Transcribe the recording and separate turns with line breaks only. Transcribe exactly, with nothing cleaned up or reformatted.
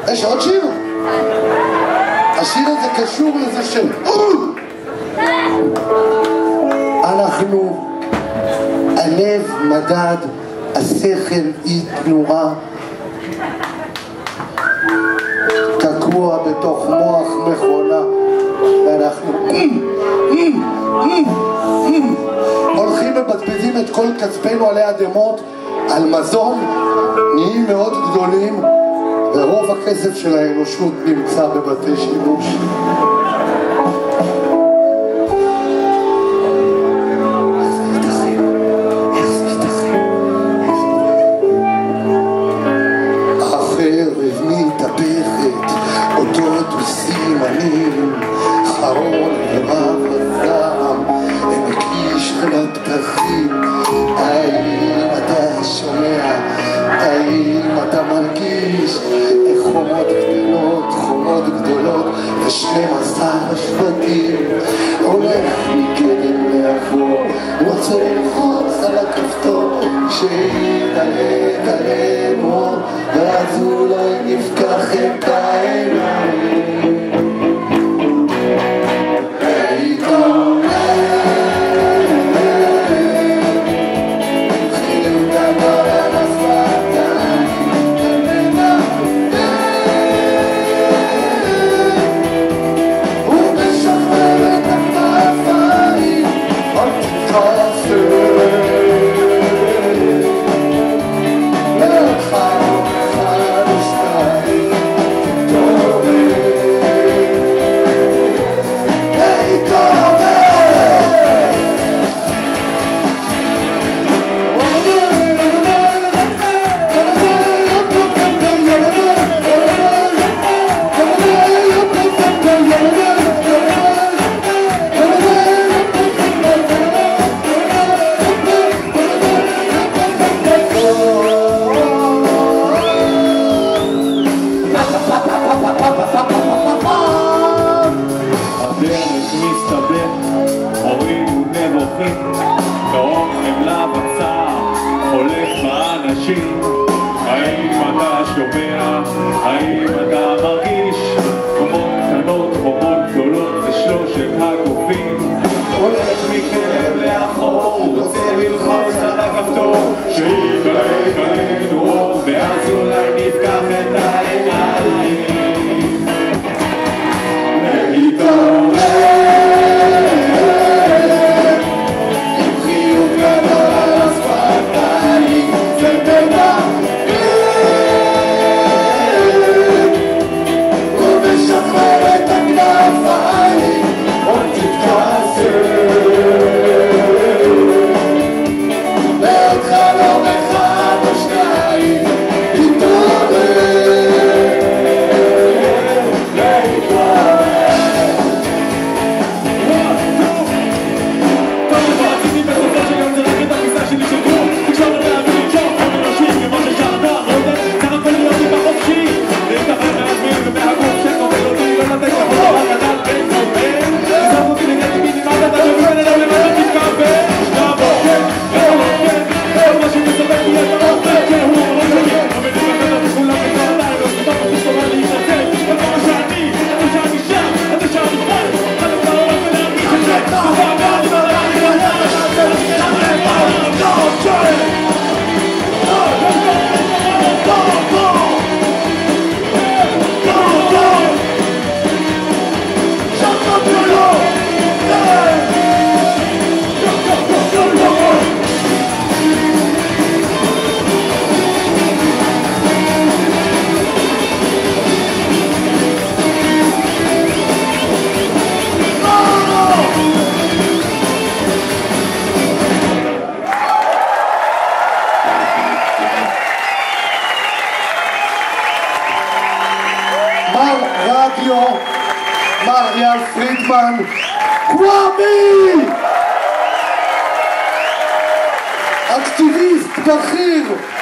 יש עוד שיר? השיר הזה קשור לזה של אנחנו הלב מדד, השכל היא תנועה, תקוע בתוך מוח מכונה, ואנחנו הולכים ובזבזים את כל כספנו עלי אדמות על מזון, נהיים מאוד גדולים, ורוב הכסף של האנושות נמצא בבתי שימוש. סימנים חרון ורב הזעם הם מקיש לפתחים. האם אתה שומע? האם אתה מרגיש איך חומות גדולות, חומות גדולות ושנים עשר שבטים הולך מקדם לאחור, רוצה ללחוץ על הכפתור שידלק עלינו אור, ואז אולי נפקח את העיניים. האם אתה שומע? האם אתה מרגיש? חומות קטנות, חומות גדולות, זה שלושת הגופים. הולך מכאב לאחור, רוצה ללחוץ על הכפתור שידלק עלינו אור, ואז אולי נפקח את העיניים. להתעורר עם חיוך גדול על השפתיים, זה בטח ובשחרר את הכנפיים עוד תתכסר לעוד חלום אחד או שניים, תתעורר מר אייל פרידמן, קוואמי! אקטיביסט בכיר